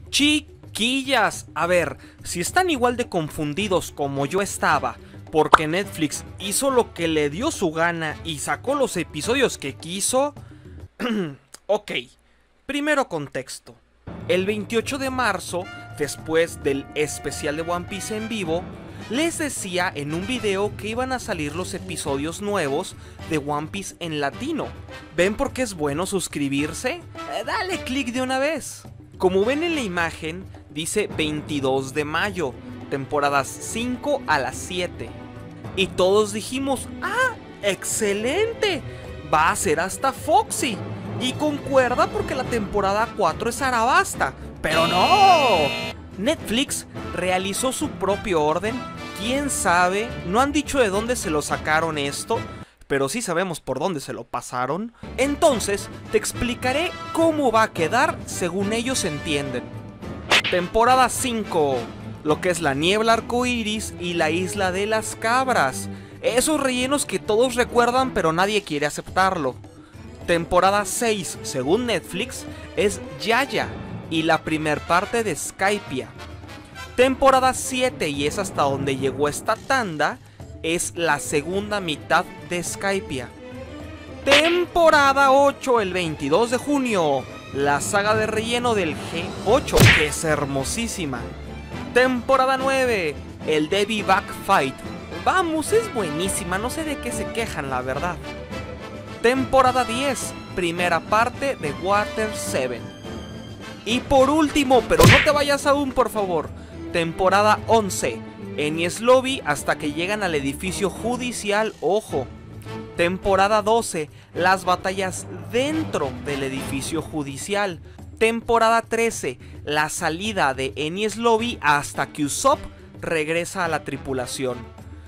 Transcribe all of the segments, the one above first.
Chiquillas, a ver, si están igual de confundidos como yo estaba, porque Netflix hizo lo que le dio su gana y sacó los episodios que quiso... Ok, primero contexto. El 28 de marzo, después del especial de One Piece en vivo, les decía en un video que iban a salir los episodios nuevos de One Piece en latino. ¿Ven por qué es bueno suscribirse? Dale click de una vez. Como ven en la imagen, dice 22 de mayo, temporadas 5 a las 7. Y todos dijimos, ¡ah, excelente! Va a ser hasta Foxy. Y concuerda porque la temporada 4 es Arabasta. ¡Pero no! Netflix realizó su propio orden. ¿Quién sabe? No han dicho de dónde se lo sacaron esto, pero sí sabemos por dónde se lo pasaron. Entonces, te explicaré cómo va a quedar según ellos entienden. Temporada 5. Lo que es la niebla arcoíris y la isla de las cabras. Esos rellenos que todos recuerdan pero nadie quiere aceptarlo. Temporada 6, según Netflix, es Yaya y la primer parte de Skypiea. Temporada 7, y es hasta donde llegó esta tanda, es la segunda mitad de Skypiea. Temporada 8, el 22 de junio, la saga de relleno del G8, que es hermosísima. Temporada 9, el Debbie Back Fight. Vamos, es buenísima, no sé de qué se quejan, la verdad. Temporada 10, primera parte de Water 7. Y por último, pero no te vayas aún, por favor, temporada 11, Enies Lobby hasta que llegan al edificio judicial, ojo. Temporada 12, las batallas dentro del edificio judicial. Temporada 13, la salida de Enies Lobby hasta que Usopp regresa a la tripulación.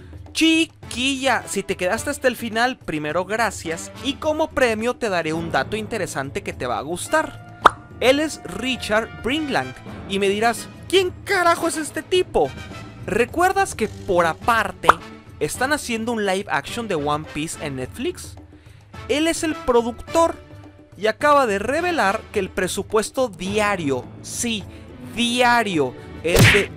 Chiquilla, si te quedaste hasta el final, primero gracias, y como premio te daré un dato interesante que te va a gustar. Él es Richard Bringland, y me dirás, ¿quién carajo es este tipo? ¿Recuerdas que por aparte están haciendo un live action de One Piece en Netflix? Él es el productor y acaba de revelar que el presupuesto diario, sí, diario, es de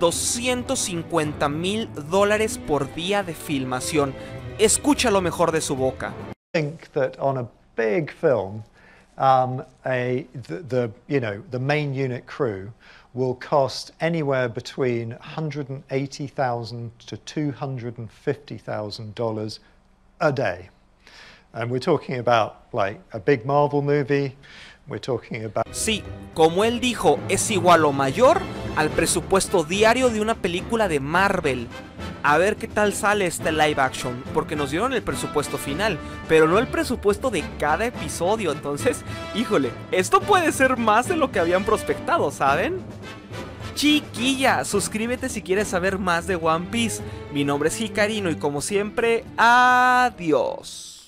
$250,000 por día de filmación. Escucha lo mejor de su boca. Think that on a big film, the main unit crew will cost anywhere between $180,000 to $250,000 a day. And we're talking about like a big Marvel movie. We're talking about... Sí, como él dijo, es igual o mayor al presupuesto diario de una película de Marvel. A ver qué tal sale este live action, porque nos dieron el presupuesto final, pero no el presupuesto de cada episodio. Entonces, híjole, esto puede ser más de lo que habían prospectado, ¿saben? Chiquilla, suscríbete si quieres saber más de One Piece. Mi nombre es Hikarino y como siempre, adiós.